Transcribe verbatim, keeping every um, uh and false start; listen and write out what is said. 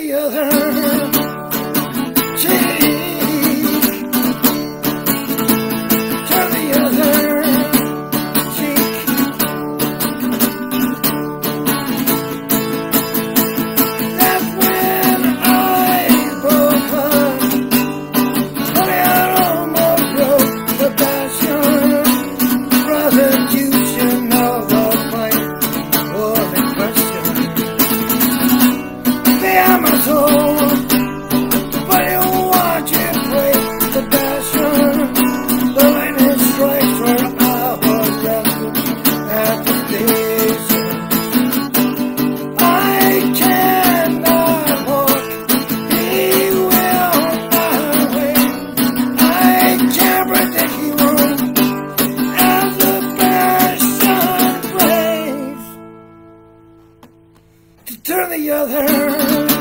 the other cheek. Turn the other cheek. That's when I broke up. Honey, I almost broke Sabastian. Brother, you should know the fight was in question. I'm a soul, but you watch it play Sabastian. The lightning strikes where I was resting at the station. I cannot walk, he will my way. I can't predict he won't, as the Sebastian prays to turn the other